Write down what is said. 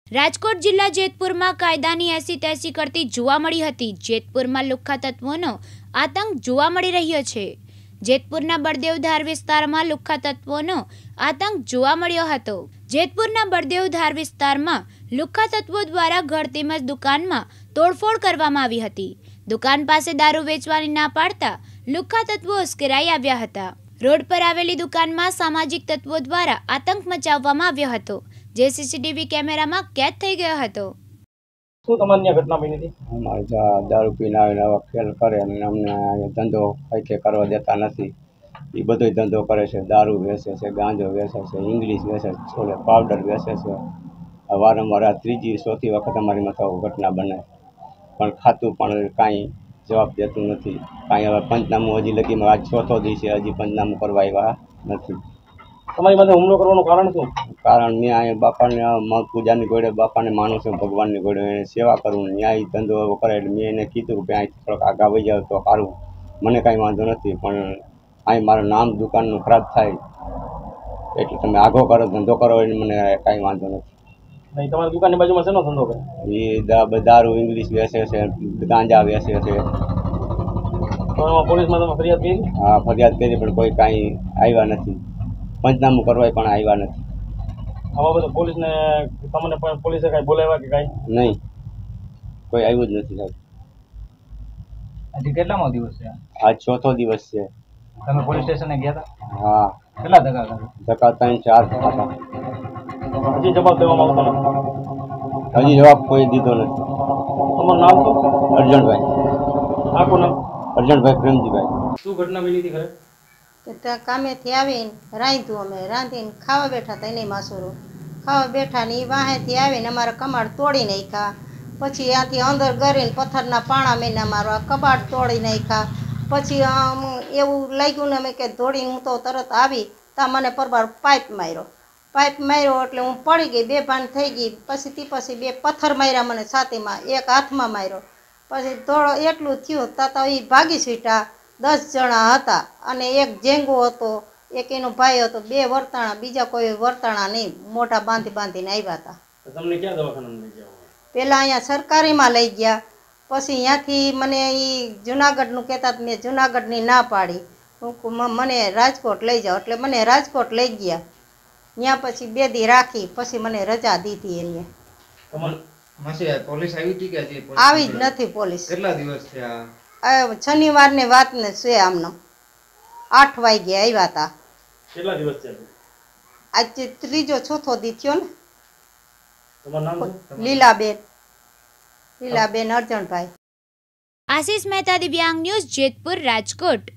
રાજકોટ જિલ્લા જેતપુરમાં કાયદાની એસી તેસી કરતી જોવા મળી હતી। જેતપુરમાં લુખ્ખા તત્વોનો આતંક જોવા મળી રહ્યો છે। જેતપુરના બળદેવધાર વિસ્તારમાં લુખ્ખા તત્વોનો આતંક જોવા મળ્યો હતો। જેતપુરના બળદેવધાર વિસ્તારમાં લુખ્ખા તત્વો દ્વારા ઘર તેમજ દુકાનમાં તોડફોડ કરવામાં આવી હતી। દુકાન પાસે દારૂ વેચવાની ના પાડતા લુખ્ખા તત્વો ઉશ્કેરાઈ આવ્યા હતા। રોડ પર આવેલી દુકાનમાં સામાજિક તત્વો દ્વારા આતંક મચાવવામાં આવ્યો હતો, જે સીસીટીવી કેમેરામાં કેદ થઈ ગયો હતો। શું તમારી ઘટના બની હતી? અમારે દારૂ પીને આવીને આવા ખેલ કરે અને અમને ધંધો કઈ કરવા દેતા નથી। એ બધો ધંધો કરે છે, દારૂ વેચે છે, ગાંજો વેચે છે, ઇંગ્લિશ વેચે છે, પાવડર વેચે છે। વારંવાર આ ત્રીજી ચોથી વખત અમારી માથે ઘટના બને, પણ ખાતું પણ કાંઈ જવાબ દેતું નથી। કાંઈ હવે પંચનામું હજી લગીમાં આજ ચોથો દિવસ છે, હજી પંચનામું કરવા આવ્યા નથી। તમારી માથે હુમલો કરવાનું કારણ શું? કારણ મેં અહીંયા બાપાને પૂજાની ગોળે બાપાને માનું છું, ભગવાનની ગોળે એને સેવા કરું, ન્યાય ધંધો કરે એટલે મેં એને કીધું કે અહીં થોડોક આગા વહી જાવ તો સારું, મને કાંઈ વાંધો નથી, પણ અહીં મારું નામ દુકાનનું ખરાબ થાય એટલે તમે આગો કરો ધંધો કરો એટલે મને કાંઈ વાંધો નથી। નહીં, તમારી દુકાનની બાજુમાં શેનો ધંધો કરે? એ દારૂ ઇંગ્લિશ વેચે છે, ગાંજા વેચે છે। પોલીસમાં તમે ફરિયાદ કરી? હા, ફરિયાદ કરી પણ કોઈ કાંઈ આવ્યા નથી, પંચનામું કરવા પણ આવ્યા નથી। આવા બધા પોલીસને તમને પણ પોલીસે કાંઈ બોલાવ્યા કે કાંઈ? નહીં, કોઈ આવ્યું જ નથી સાહેબ। આજે કેટલામો દિવસ છે? આજ ચોથો દિવસ છે। તમે પોલીસ સ્ટેશને ગયા હતા? હા। કેટલા ધક્કા કર્યા? ધક્કા 3-4 હતા। હજી જવાબ દેવામાં આવતો નથી? હજી જવાબ કોઈ દીધો નથી। તમારું નામ શું? અર્જણભાઈ। આખું નામ? અર્જણભાઈ પ્રેમજીભાઈ। શું ઘટના બની હતી ઘરે? કામેથી આવીને રાંધ્યું, અમે રાંધીને ખાવા બેઠા હતા, એને માસુરો ખાવા બેઠા ને એ વાહેથી આવીને અમારા કબાટ તોડી નાખ્યા। પછી ત્યાંથી અંદર ગરીને પથ્થરના પાણા મેં અમારા કબાટ તોડી નાખ્યા। પછી એવું લાગ્યું ને અમે કે દોડીને હું તો તરત આવી ત્યાં મને પરબાર પાઇપ માર્યો એટલે હું પડી ગઈ, બેભાન થઈ ગઈ। પછી બે પથ્થર માર્યા મને છાતીમાં, એક હાથમાં માર્યો। પછી દોડો એટલું થયું તો એ ભાગી છૂટ્યા। 10 જણા હતા અને એક જેંગો હતો, એક એનો ભાઈ હતો, 2 વર્તાણા, બીજા કોઈ વર્તાણા નહીં, મોઢા બાંધીને આવ્યા હતા। તમને ક્યાં દવાખાનામાં લઈ ગયા? પહેલાં અહીંયા સરકારીમાં લઈ ગયા, પછી ત્યાંથી મને એ જુનાગઢનું કહેતા, મેં જુનાગઢની ના પાડી, મને રાજકોટ લઈ જાઓ એટલે મને રાજકોટ લઈ ગયા। ત્યાં પછી 2 દી રાખી, પછી મને રજા દીધી એને। પોલીસ આવી હતી કે આવી જ નથી પોલીસ। કેટલા દિવસ થયા? શનિવારની વાત ને છે, આમનો 8 વાગે આવ્યા હતા। કેટલા દિવસ થયા? આજે ત્રીજો ચોથો દી થયો ને। તમારું નામ શું? લીલાબેન અર્જણભાઈ। આશીષ મહેતા, દિવ્યાંગ ન્યૂઝ, જેતપુર, રાજકોટ।